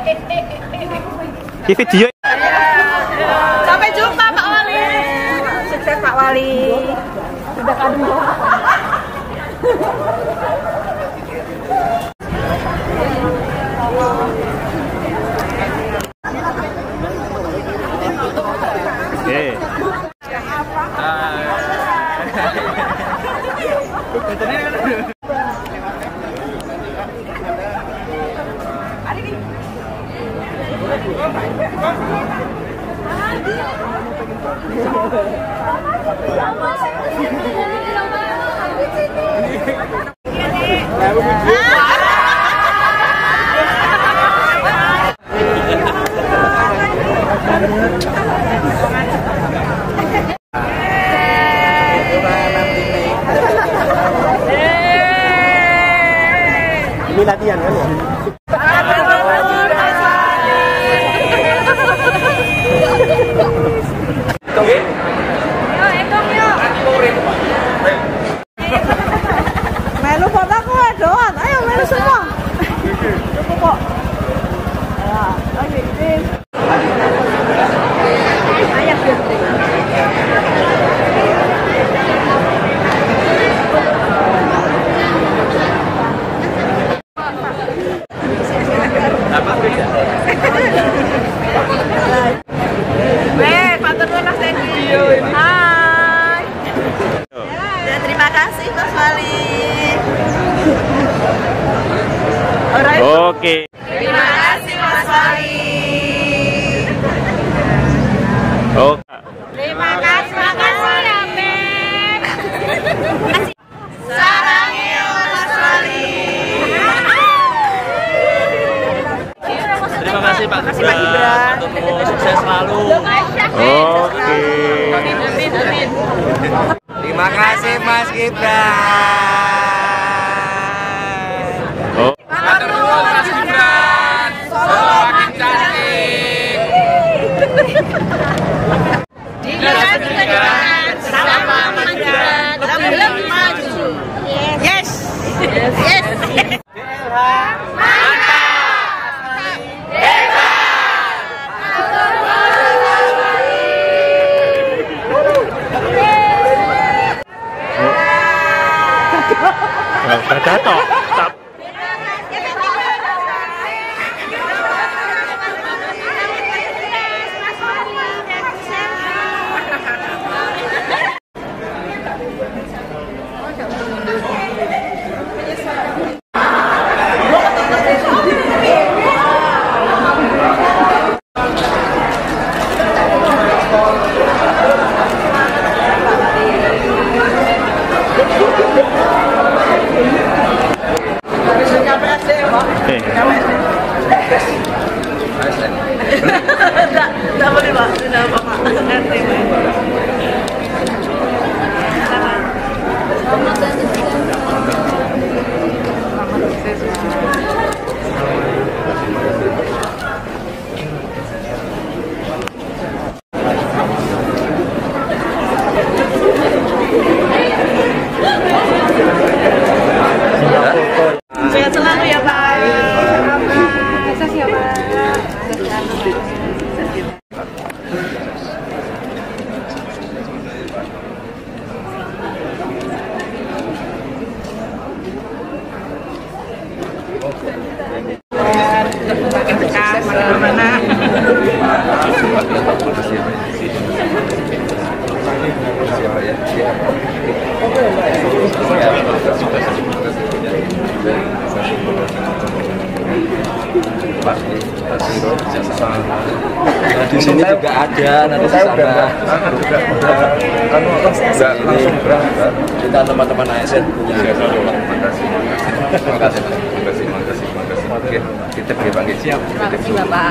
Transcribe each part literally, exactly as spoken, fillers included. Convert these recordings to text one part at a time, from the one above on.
Di video. Sampai jumpa Pak Wali. Sukses Pak Wali. Sudah kadung. Eh. Ini latihan kan ya? Melu foto aku doan. Ayo melu semua. Cukup kok. Ya, lagi ini. Ayo. Eh, patur nuwun Mas Dendi. Hai. Ya, terima kasih Mas Wali. Oke. Terima kasih Mas Wali. Oke. Terima kasih, makasih ya Beb. Sarang Mas Wali. Terima kasih Pak Terima kasih Pak Gibran. Sukses selalu. Oke. Terima kasih Mas Gibran. Oh. Matur nuwun Mas Gibran. Semakin cantik. Dinas Pendidikan sama Mas Gibran lebih maju. Yes. Yes. Yes. Udah jatuh. Tidak boleh Pak, tidak apa-apa. Sehat selalu ya Pak. Sukses ya Pak. Makin dekat, makin mana? Di sini juga ada nanti saya udah kan langsung berangkat. Kita teman-teman A S N punya. Terima kasih. Terima kasih. Terima kasih. Terima kasih. Terima kasih. Oke, kita pergi panggil siap. Terima kasih Bapak.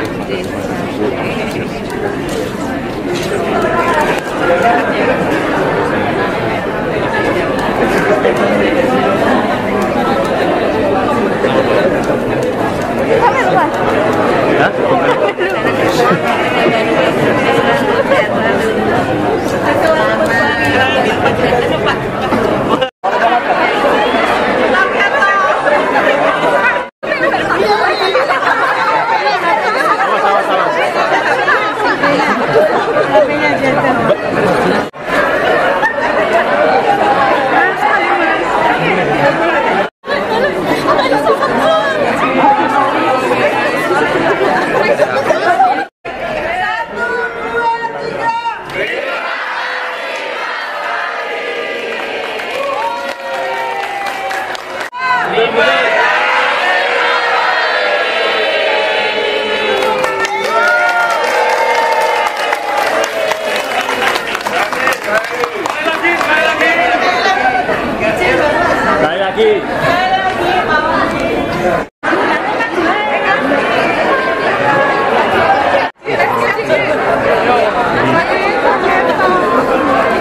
Hah?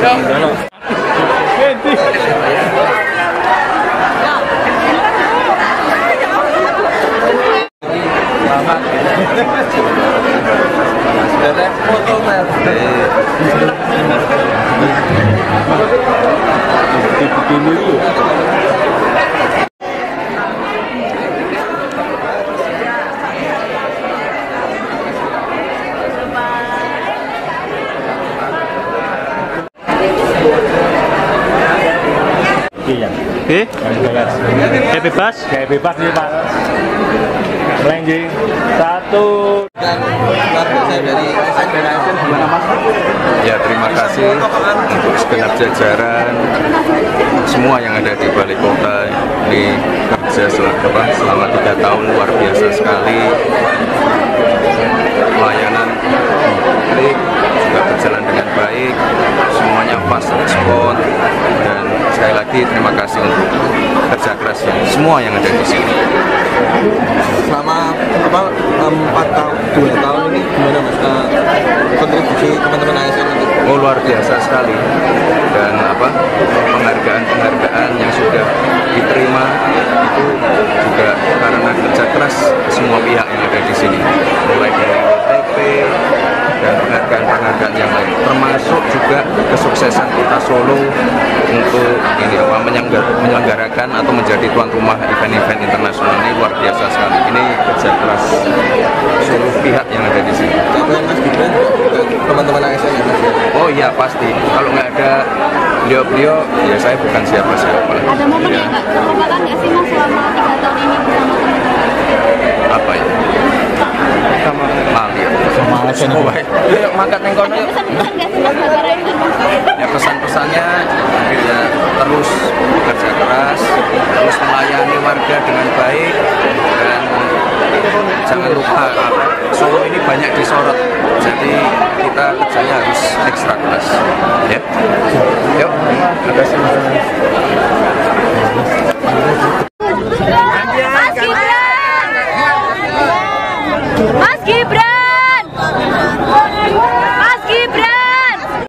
Foto mas. Iya. Oke. Kayak bebas. Kayak bebas nih Pak. Melengging. Satu. Dan keluarga saya dari S M P Nation gimana mas? Ya terima kasih untuk segenap jajaran semua yang ada di Balai Kota ini kerja selama, selama tiga tahun luar biasa sekali. Pelayanan publik juga berjalan dengan baik, semuanya fast respon, dan sekali lagi terima kasih untuk kerja keras semua yang ada di sini. Selama apa empat tahun dua tahun ini gimana mas uh, kontribusi teman-teman A S N itu? Oh luar biasa sekali, dan apa penghargaan-penghargaan yang sudah diterima itu juga karena kerja keras semua pihak yang ada di sini, mulai dari O T P dan penghargaan-penghargaan yang lain, termasuk juga kesuksesan Kota Solo untuk ini apa menyelenggarakan atau menjadi tuan rumah event-event internasional ini luar biasa sekali. Ini kerja keras seluruh pihak yang ada di sini. Capaian mas Gibran teman-teman A S N ya mas? Oh iya pasti. Kalau nggak ada beliau-beliau, ya saya bukan siapa-siapa. Ada momen ya. yang nggak terlupakan nggak sih mas selama tiga tahun ini bersama teman-teman? Apa ya? Sama lali. Sama A S N. Oh, baik. Yuk makan yang kono yuk. Pesan-pesan nggak sih mas Bagara itu? Ya pesan-pesannya ya, terus bekerja keras, terus melayani warga dengan baik, dan jangan lupa Solo ini banyak disorot, jadi kita kerjanya harus ekstra keras. Ya, yuk. Ada sih. Mas Gibran! Mas Gibran!